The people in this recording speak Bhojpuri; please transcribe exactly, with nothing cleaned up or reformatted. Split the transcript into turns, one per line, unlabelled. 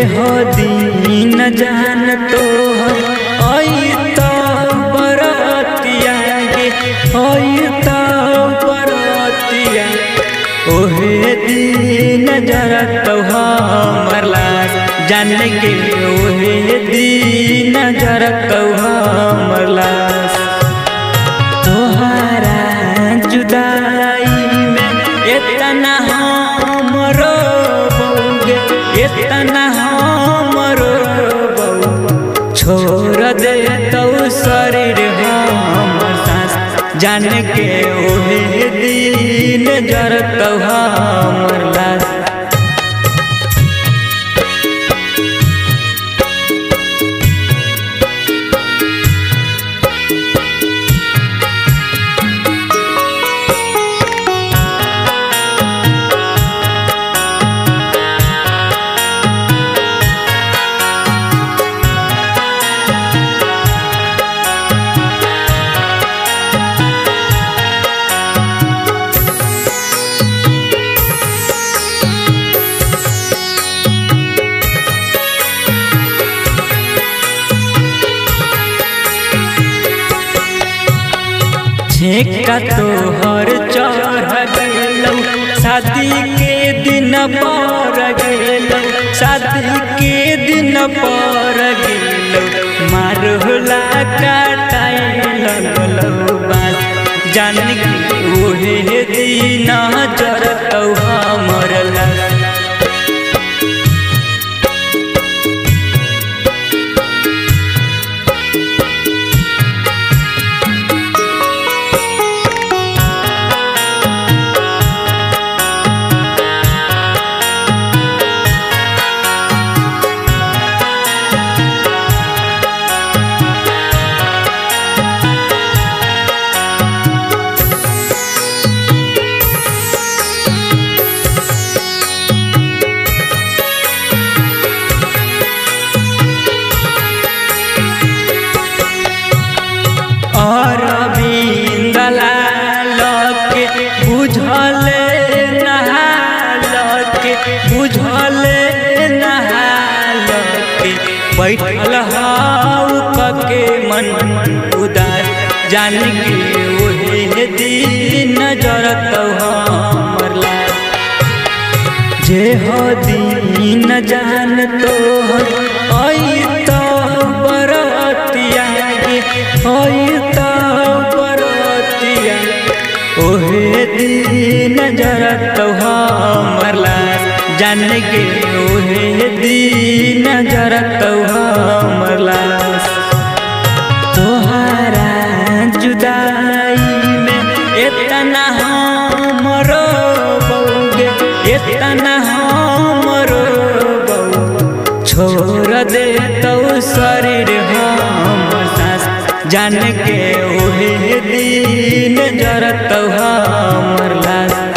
हो दीन जान तो बरतिया गे बरतिया ओहे दीन जरा तो हमर लाज जान के ओहे दीन जरा तो हमर लाज तोहरा जुदाई में इतना हमरो बउगे इतना हमरो बउ छोड़ दे तो शरीर हमर सांस जान के ओहे दीन जरा तो हमर लाज का तोहर चढ़ गलौ शादी के दिन पर गलौ शादी के दिन पर गलौ मारहुला काटाए लगलौ बात जान के ओहे दिन जरतौ हमर लाज बुझले नहालके बैठल हाउ के मन उदास जान के ओहे दिन जरतौ हमर लाज जे हो दीन जान तो बरतिया गे बरतिया ओहे दिन जरतौ हमर लाज जान के ओहे दिन जरतौ हमर लाज तोहरा जुदाई में इतना हमरो बउगे इतना हमरो बउ छोड़ दे तो शरीर हमर सांस जान के ओहे दिन जरतौ हमर लाज।